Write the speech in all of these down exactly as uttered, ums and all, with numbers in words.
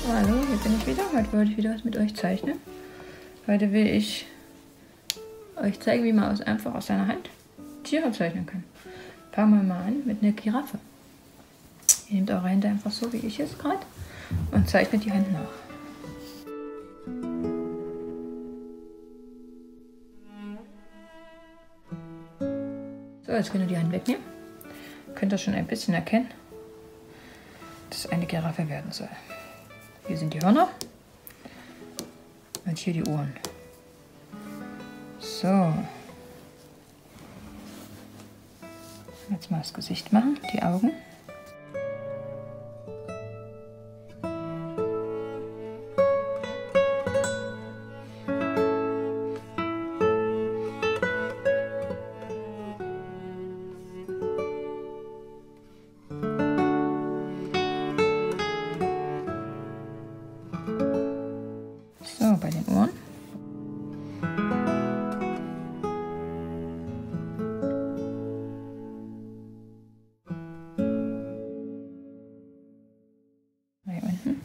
Hallo, hier bin ich wieder. Heute wollte ich wieder was mit euch zeichnen. Heute will ich euch zeigen, wie man aus, einfach aus seiner Hand Tiere zeichnen kann. Fangen wir mal an mit einer Giraffe. Ihr nehmt eure Hände einfach so, wie ich jetzt gerade, und zeichnet die Hand nach. So, jetzt könnt ihr die Hand wegnehmen. Könnt ihr schon ein bisschen erkennen, dass es eine Giraffe werden soll. Hier sind die Hörner und hier die Ohren. So. Jetzt mal das Gesicht machen, die Augen. So, bei den Ohren. Bei unten.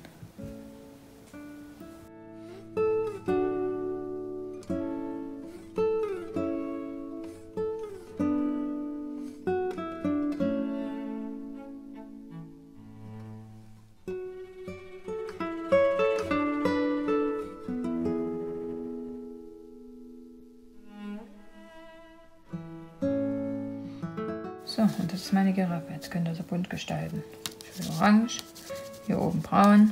So, und das ist meine Giraffe. Jetzt könnt ihr sie bunt gestalten. Schön orange, hier oben braun,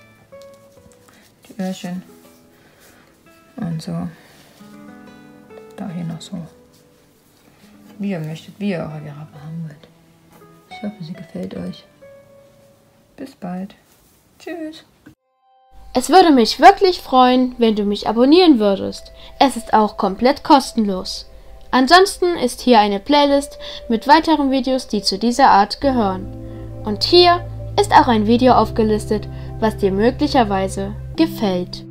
die Öhrchen und so. Da hier noch so. Wie ihr möchtet, wie ihr eure Giraffe haben wollt. Ich hoffe, sie gefällt euch. Bis bald. Tschüss. Es würde mich wirklich freuen, wenn du mich abonnieren würdest. Es ist auch komplett kostenlos. Ansonsten ist hier eine Playlist mit weiteren Videos, die zu dieser Art gehören. Und hier ist auch ein Video aufgelistet, was dir möglicherweise gefällt.